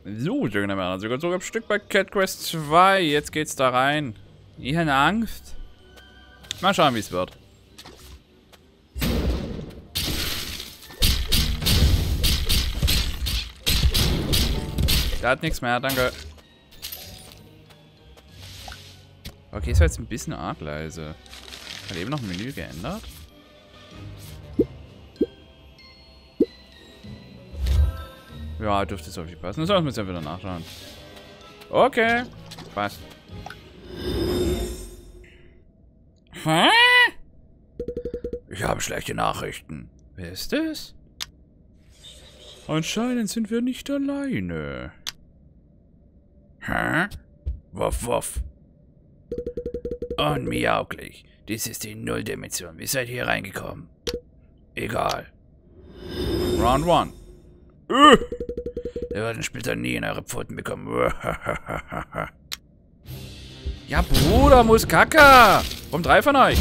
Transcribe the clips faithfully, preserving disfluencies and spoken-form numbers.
So, schöne Männer, sogar sogar ein Stück bei Cat Quest zwei. Jetzt geht's da rein. Ich habe Angst. Mal schauen, wie es wird. Da hat nichts mehr, danke. Okay, ist jetzt ein bisschen arg leise. Hat eben noch ein Menü geändert. Ja, dürfte so viel passen. Das sollten wir jetzt ja wieder nachschauen. Okay. Passt. Hä? Ich habe schlechte Nachrichten. Wer ist das? Anscheinend sind wir nicht alleine. Hä? Wuff, wuff. Unmiauglich. Dies ist die Nulldimension. Wie seid ihr hier reingekommen? Egal. Round one. Uh. Wir werden später nie in eure Pfoten bekommen. Ja, Bruder, muss Kacke. Kommt drei von euch.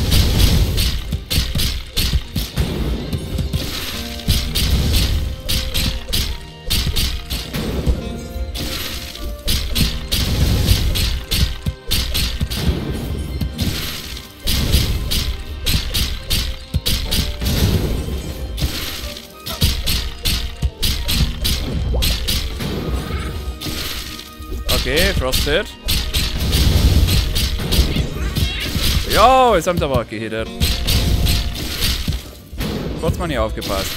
Okay, First Hit. Jo, jetzt haben sie aber gehittet. Kurz mal nicht aufgepasst.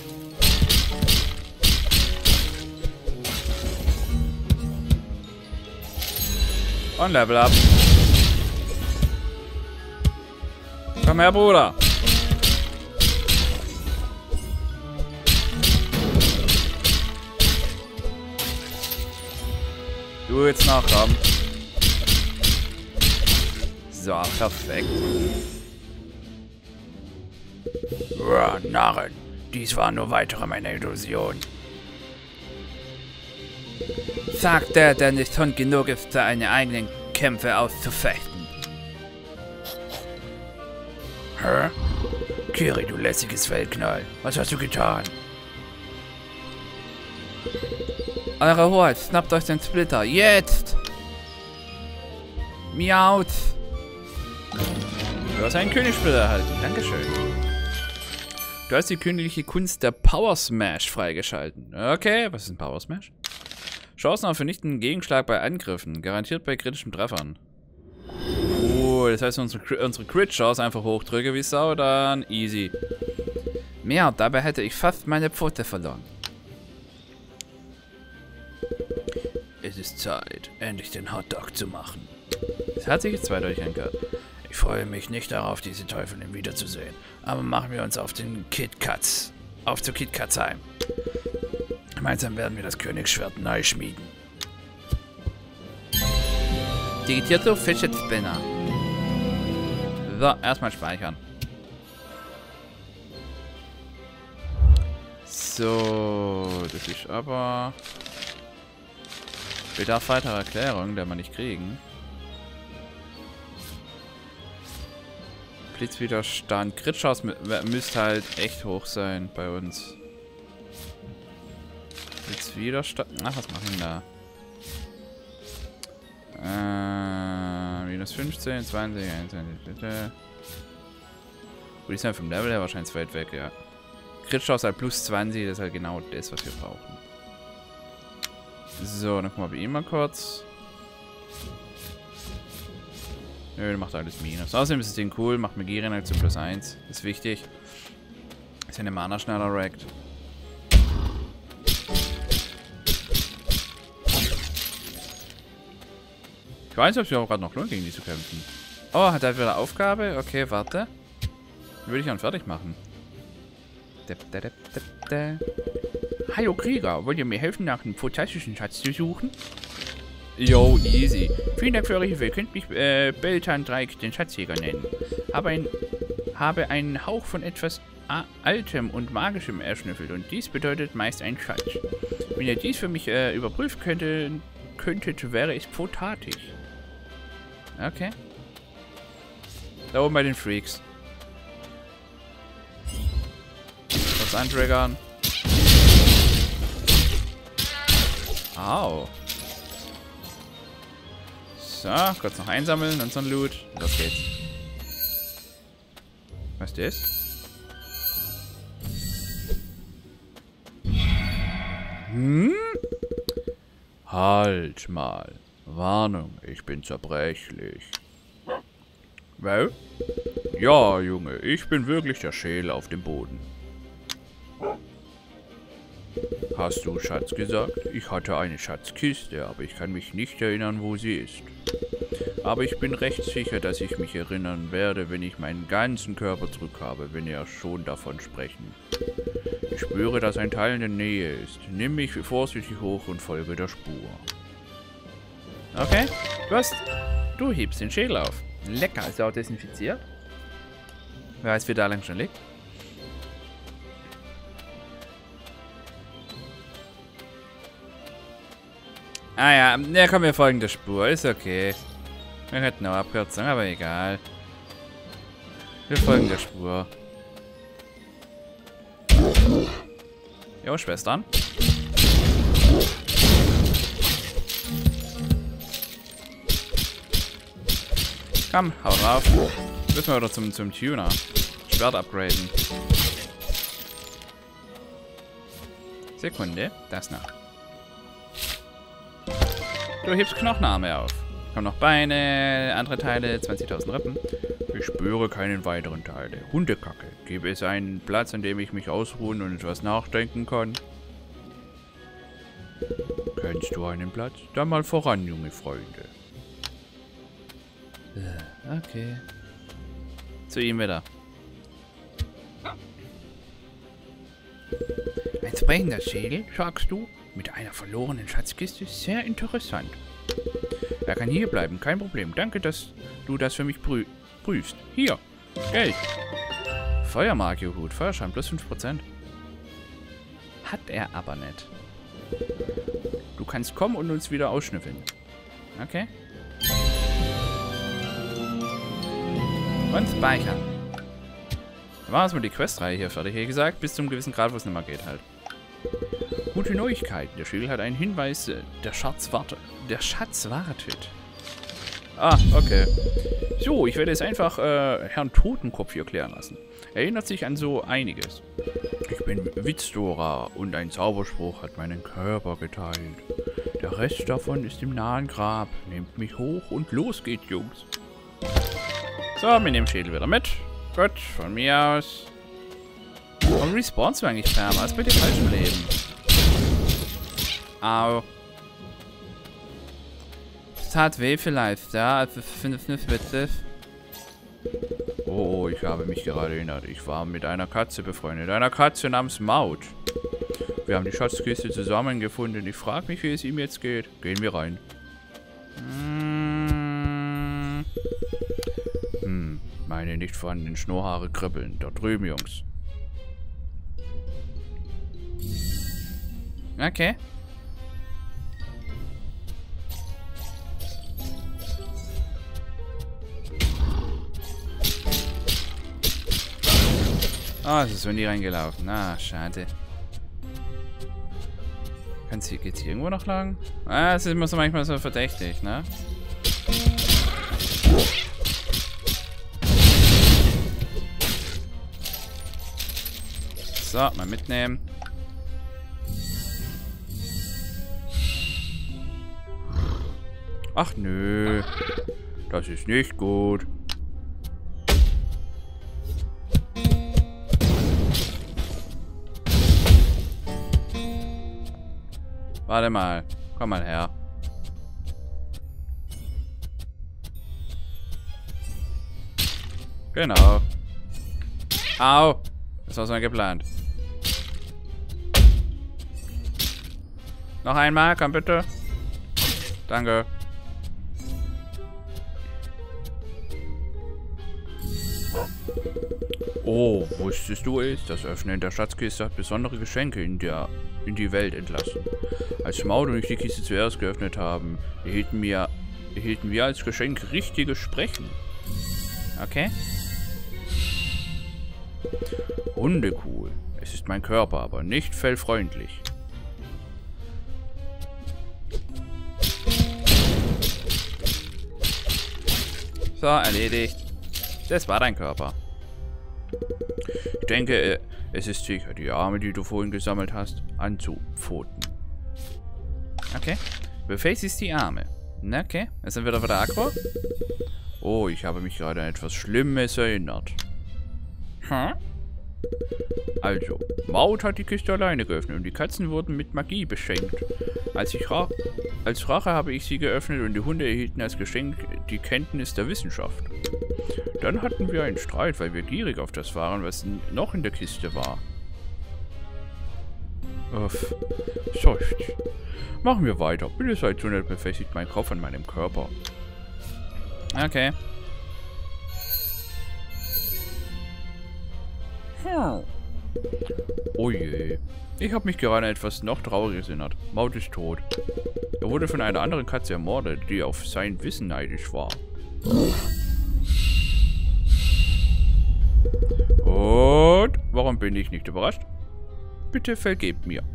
Und Level Up. Komm her, Bruder. Du jetzt nachkommen. So, perfekt. Uah, Narren. Dies war nur weitere meiner Illusion. Sagt der, der nicht Hund genug ist, seine eigenen Kämpfe auszufechten. Hä? Kiri, du lässiges Feldknall. Was hast du getan? Eure Hoheit, schnappt euch den Splitter. Jetzt! Miaut! Du hast einen Königssplitter erhalten. Dankeschön. Du hast die königliche Kunst der Power Smash freigeschalten. Okay, was ist ein Power Smash? Chancen auf vernichtenden Gegenschlag bei Angriffen. Garantiert bei kritischen Treffern. Oh, das heißt, unsere, unsere Crit-Chance einfach hochdrücke wie Sau, dann easy. Mehr, dabei hätte ich fast meine Pfote verloren. Es ist Zeit, endlich den Hotdog zu machen. Das hat sich jetzt zweideutig angehört. Ich freue mich nicht darauf, diese Teufelin wiederzusehen. Aber machen wir uns auf den KitKats. Auf zu KitKats heim. Gemeinsam werden wir das Königsschwert neu schmieden. Digitierter Fidget Spinner. So, erstmal speichern. So, das ist aber... Bedarf weiterer Erklärung, der wir nicht kriegen. Blitzwiderstand. Crit-Chance müsste halt echt hoch sein bei uns. Blitzwiderstand. Ach, was machen wir da? Äh, minus fünfzehn, zwanzig, einundzwanzig, bitte. Gut, die sind vom Level her wahrscheinlich weit weg, ja. Crit-Chance halt plus zwanzig, das ist halt genau das, was wir brauchen. So, dann gucken wir bei ihm mal kurz. Nö, der macht alles Minus. Außerdem ist das Ding cool, macht Magie-Reaktion plus eins. Ist wichtig. Ist ja eine Mana schneller rackt. Ich weiß nicht, ob es mir auch gerade noch lohnt, gegen die zu kämpfen. Oh, hat er wieder Aufgabe? Okay, warte. Würde ich dann fertig machen. Hallo Krieger, wollt ihr mir helfen, nach einem fantastischen Schatz zu suchen? Yo, easy. Vielen Dank für eure Hilfe. Ihr könnt mich äh, Beltan Dreieck, den Schatzjäger nennen. Habe, ein, habe einen Hauch von etwas Altem und Magischem erschnüffelt und dies bedeutet meist ein Schatz. Wenn ihr dies für mich äh, überprüfen könnte, könntet, wäre es potatisch. Okay. Da oben bei den Freaks. Was antriggern. Au. So, kurz noch einsammeln, unseren Loot. Los geht's. Was ist das? Hm? Halt mal. Warnung, ich bin zerbrechlich. Well? Ja, Junge, ich bin wirklich der Schäl auf dem Boden. Hast du Schatz gesagt? Ich hatte eine Schatzkiste, aber ich kann mich nicht erinnern, wo sie ist. Aber ich bin recht sicher, dass ich mich erinnern werde, wenn ich meinen ganzen Körper zurück habe, wenn wir schon davon sprechen. Ich spüre, dass ein Teil in der Nähe ist. Nimm mich vorsichtig hoch und folge der Spur. Okay, du hast... Du hebst den Schädel auf. Lecker, ist er auch desinfiziert? Wer weiß, wie da lang schon liegt? Ah ja, ja, komm, wir folgen der Spur. Ist okay. Wir hätten auch Abkürzung, aber egal. Wir folgen der Spur. Jo, Schwestern. Komm, hau drauf. Müssen wir wieder zum, zum Tuner. Schwert upgraden. Sekunde, das noch. Du hebst Knochenarme auf. Kommen noch Beine, andere Teile, zwanzigtausend Rippen. Ich spüre keinen weiteren Teile. Hundekacke. Gäbe es einen Platz, an dem ich mich ausruhen und etwas nachdenken kann? Kennst du einen Platz? Dann mal voran, junge Freunde. Okay. Zu ihm wieder. Ein sprechender Schädel, sagst du? Mit einer verlorenen Schatzkiste? Sehr interessant. Er kann hier bleiben, kein Problem. Danke, dass du das für mich prü prüfst. Hier, Geld. Feuermagie-Hut, Feuerschaden plus fünf Prozent. Hat er aber nicht. Du kannst kommen und uns wieder ausschnüffeln. Okay. Und speichern. Dann machen wir die Questreihe hier fertig. Wie gesagt, bis zum gewissen Grad, wo es nicht mehr geht halt. Gute Neuigkeiten. Der Schädel hat einen Hinweis. Der Schatz wartet. Der Schatz wartet. Ah, okay. So, ich werde jetzt einfach äh, Herrn Totenkopf hier klären lassen. Er erinnert sich an so einiges. Ich bin Witzdora und ein Zauberspruch hat meinen Körper geteilt. Der Rest davon ist im nahen Grab. Nehmt mich hoch und los geht's, Jungs. So, wir nehmen Schädel wieder mit. Gut, von mir aus. Warum respawnst du eigentlich perma? Was ist mit dem falschen Leben? Au. Es tat weh vielleicht, ja. Also finde ich nicht witzig. Oh, ich habe mich gerade erinnert. Ich war mit einer Katze befreundet. Einer Katze namens Maut. Wir haben die Schatzkiste zusammengefunden. Ich frage mich, wie es ihm jetzt geht. Gehen wir rein. Hm. Hm. Meine nicht vorhandenen Schnurrhaare kribbeln. Da drüben, Jungs. Okay. Ah, oh, es ist so nie reingelaufen. Ah, schade. Kann's hier, geht's hier irgendwo noch lang? Ah, es ist immer so manchmal so verdächtig, ne? So, mal mitnehmen. Ach nö. Das ist nicht gut. Warte mal. Komm mal her. Genau. Au. Das war so geplant. Noch einmal, komm bitte. Danke. Oh, wusstest du es? Das Öffnen der Schatzkiste hat besondere Geschenke in, der, in die Welt entlassen. Als Maud und ich die Kiste zuerst geöffnet haben, erhielten wir, erhielten wir als Geschenk richtiges Sprechen. Okay. Hundekuhl. Es ist mein Körper, aber nicht fellfreundlich. So, erledigt. Das war dein Körper. Ich denke, es ist sicher, die Arme, die du vorhin gesammelt hast, anzupfoten. Okay. Befestigst die Arme. Okay. Jetzt sind wir wieder aggro. Oh, ich habe mich gerade an etwas Schlimmes erinnert. Hm? Also, Maud hat die Kiste alleine geöffnet und die Katzen wurden mit Magie beschenkt. Als, ich Ra als Rache habe ich sie geöffnet und die Hunde erhielten als Geschenk die Kenntnis der Wissenschaft. Dann hatten wir einen Streit, weil wir gierig auf das waren, was noch in der Kiste war. Uff, seufzt. Machen wir weiter. Bitte seid so nett, befestigt mein Kopf an meinem Körper. Okay. Hm. Oh je. Ich habe mich gerade an etwas noch Trauriges erinnert. Maud ist tot. Er wurde von einer anderen Katze ermordet, die auf sein Wissen neidisch war. Und warum bin ich nicht überrascht? Bitte vergebt mir.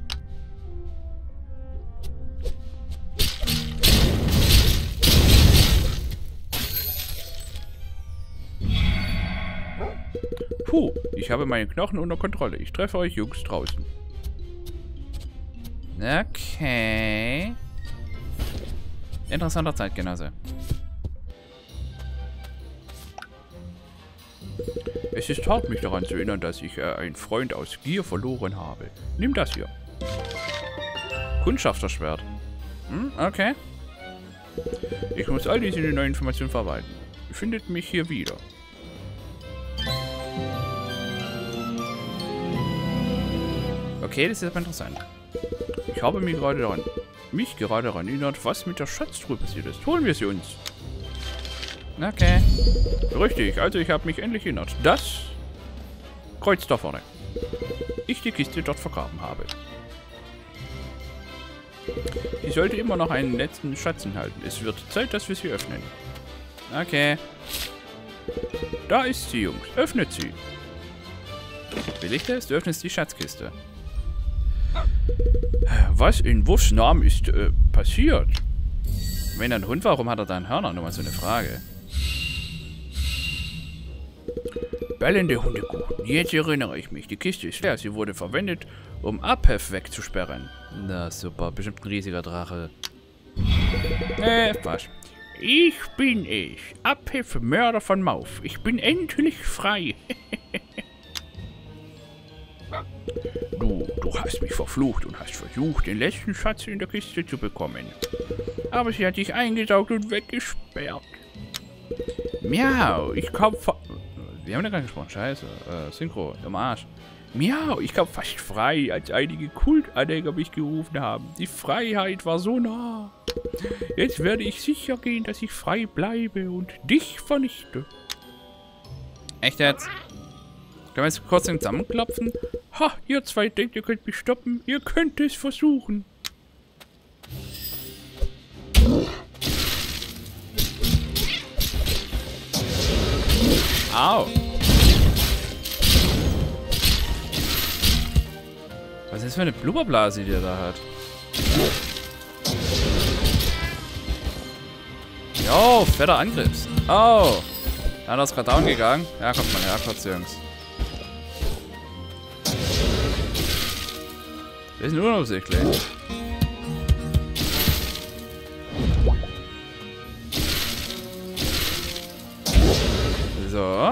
Puh, ich habe meine Knochen unter Kontrolle. Ich treffe euch Jungs draußen. Okay. Interessanter Zeitgenosse. Es ist hart, mich daran zu erinnern, dass ich äh, einen Freund aus Gier verloren habe. Nimm das hier. Kundschafterschwert. Hm, okay. Ich muss all diese neuen Informationen verwalten. Ihr findet mich hier wieder. Okay, das ist aber interessant. Ich habe mich gerade daran, mich gerade daran erinnert, was mit der Schatztruhe passiert ist. Holen wir sie uns. Okay. Richtig, also ich habe mich endlich erinnert. Das Kreuz da vorne. Ich die Kiste dort vergraben habe. Sie sollte immer noch einen letzten Schatz enthalten. Es wird Zeit, dass wir sie öffnen. Okay. Da ist sie, Jungs. Öffnet sie. Will ich das? Du öffnest die Schatzkiste. Was in Wuffs Namen ist äh, passiert? Wenn er ein Hund war, warum hat er da Hörner? Nur mal so eine Frage. Bellende Hundekuchen. Jetzt erinnere ich mich. Die Kiste ist leer. Sie wurde verwendet, um Apef wegzusperren. Na super, bestimmt ein riesiger Drache. Äh, was? Ich bin es. Apef, Mörder von Mauf. Ich bin endlich frei. Du, du hast mich verflucht und hast versucht, den letzten Schatz in der Kiste zu bekommen. Aber sie hat dich eingesaugt und weggesperrt. Miau, ich kam fa... Wir haben ja gar nicht gesprochen, scheiße. Äh, Synchro, im Arsch. Miau, ich kam fast frei, als einige Kultanhänger mich gerufen haben. Die Freiheit war so nah. Jetzt werde ich sicher gehen, dass ich frei bleibe und dich vernichte. Echt jetzt? Können wir jetzt kurz zusammenklopfen? Ha, ihr zwei denkt, ihr könnt mich stoppen. Ihr könnt es versuchen. Au. Was ist das für eine Blubberblase, die er da hat? Jo, fetter Angriff. Oh. Da ist gerade down gegangen. Ja, kommt mal her, kurz, Jungs. Wir sind unabsichtlich. So.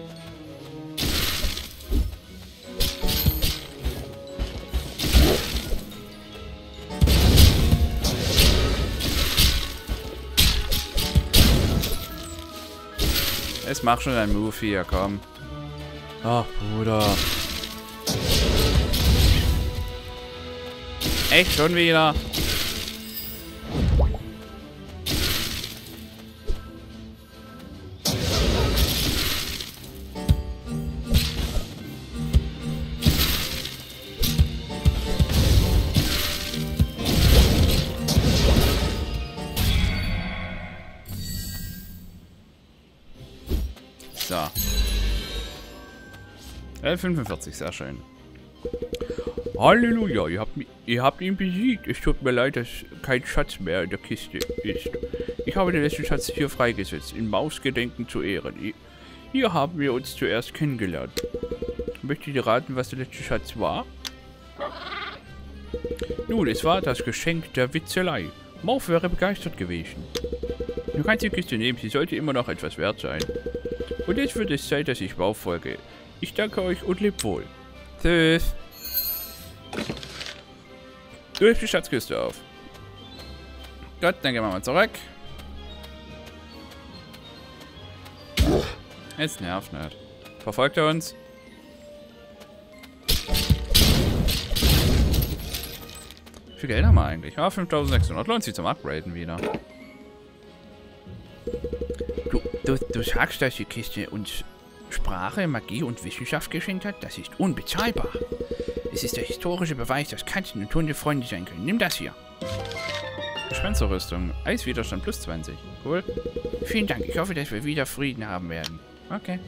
Es macht schon ein Move hier, komm. Ach, Bruder. Echt schon wieder? So. elf fünfundvierzig, sehr schön. Halleluja, ihr habt, ihr habt ihn besiegt. Es tut mir leid, dass kein Schatz mehr in der Kiste ist. Ich habe den letzten Schatz hier freigesetzt, in Mausgedenken zu Ehren. Hier haben wir uns zuerst kennengelernt. Möchtet ihr raten, was der letzte Schatz war? Nun, es war das Geschenk der Witzelei. Mauf wäre begeistert gewesen. Du kannst die Kiste nehmen, sie sollte immer noch etwas wert sein. Und jetzt wird es Zeit, dass ich Mauf folge. Ich danke euch und lebt wohl. Tschüss. Du hebst die Schatzkiste auf. Gut, dann gehen wir mal zurück. Jetzt nervt nicht. Verfolgt er uns? Wie viel Geld haben wir eigentlich? Ah, fünftausendsechshundert. Lohnt sich zum Upgraden wieder. Du, du, du sagst, dass die Kiste uns Sprache, Magie und Wissenschaft geschenkt hat? Das ist unbezahlbar. Es ist der historische Beweis, dass Katzen und Hunde Freunde sein können. Nimm das hier. Gespensterrüstung. Eiswiderstand plus zwanzig. Cool. Vielen Dank. Ich hoffe, dass wir wieder Frieden haben werden. Okay.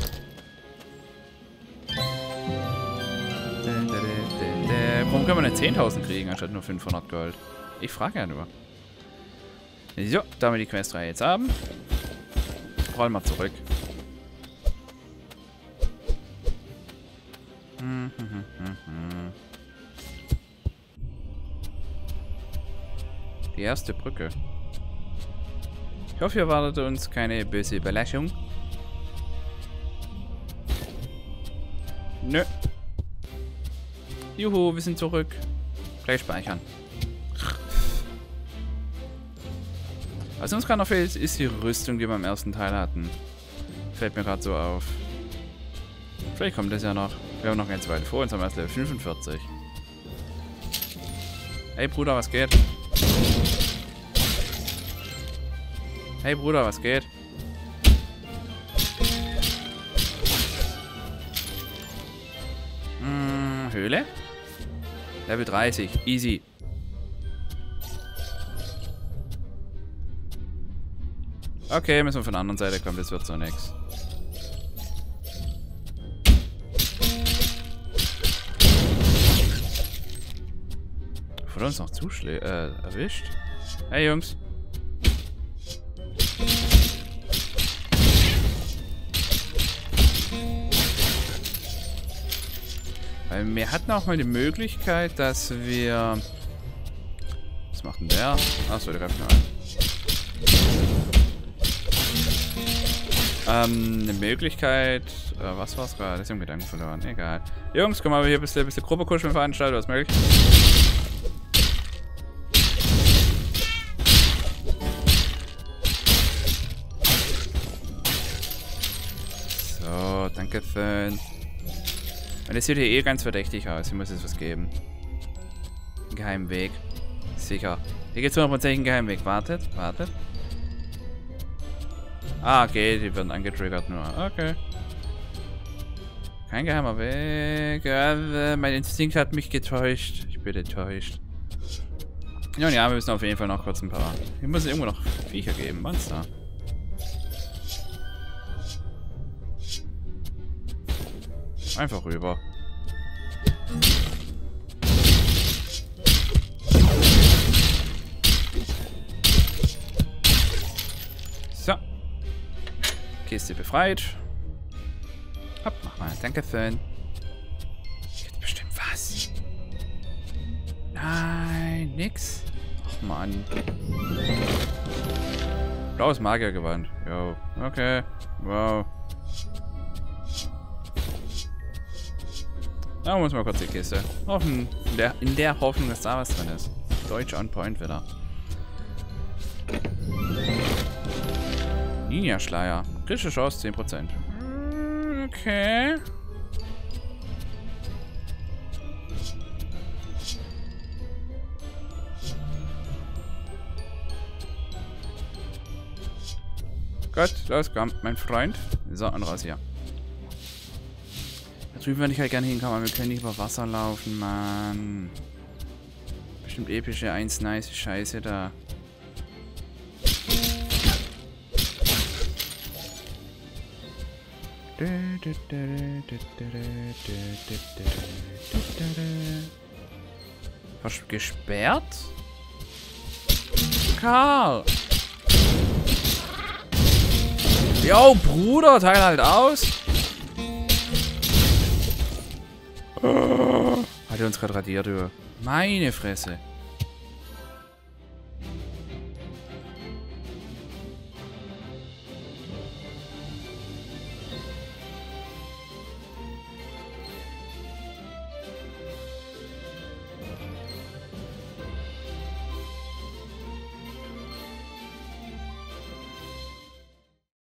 Warum können wir denn zehntausend kriegen, anstatt nur fünfhundert Gold? Ich frage ja nur. So, da wir die Questreihe jetzt haben, rollen wir zurück. Hm, hm, hm, hm, hm. Die erste Brücke. Ich hoffe, hier wartet uns keine böse Überraschung. Nö. Juhu, wir sind zurück. Gleich speichern. Was uns gerade noch fehlt, ist die Rüstung, die wir im ersten Teil hatten. Fällt mir gerade so auf. Vielleicht kommt das ja noch. Wir haben noch ganz weit vor uns, haben erst Level fünfundvierzig. Hey Bruder, was geht? Hey Bruder, was geht? Hm, Höhle? Level dreißig, easy. Okay, müssen wir von der anderen Seite kommen, das wird so nix. Wurde uns noch zuschlä äh, erwischt? Hey Jungs. Weil wir hatten auch mal die Möglichkeit, dass wir... Was macht denn der? Achso, der greift nur an. Ähm, eine Möglichkeit... Äh, was war's gerade? Das ist im Gedanken verloren. Egal. Jungs, komm mal hier ein bisschen, ein bisschen Gruppe kuscheln veranstalten, was möglich? So, danke schön. Und das sieht hier eh ganz verdächtig aus. Hier muss es was geben. Ein geheimen Weg. Sicher. Hier gibt es hundertprozentig einen geheimen Weg. Wartet, wartet. Ah, okay, die werden angetriggert nur. Okay. Kein geheimer Weg. Ja, mein Instinkt hat mich getäuscht. Ich bin enttäuscht. Ja, und ja, wir müssen auf jeden Fall noch kurz ein paar... Hier muss es irgendwo noch Viecher geben. Monster. Einfach rüber. So. Kiste befreit. Hopp, mach mal. Danke schön. Jetzt bestimmt was. Nein, nix. Ach man. Blaues Magiergewand. Jo. Okay. Wow. Da muss man kurz die Kiste. Hoffen, in der, in der Hoffnung, dass da was drin ist. Deutsch on point wieder. Ninja-Schleier. Kritische Chance zehn Prozent. Okay. Gut, los, komm, mein Freund. So, und raus hier. Da drüben würde ich halt gerne hinkommen, aber wir können nicht über Wasser laufen, Mann. Bestimmt epische eins nice Scheiße da. Vers- Gesperrt? Karl! Yo, Bruder, teil halt aus! Hat er uns gerade radiert, du. Meine Fresse.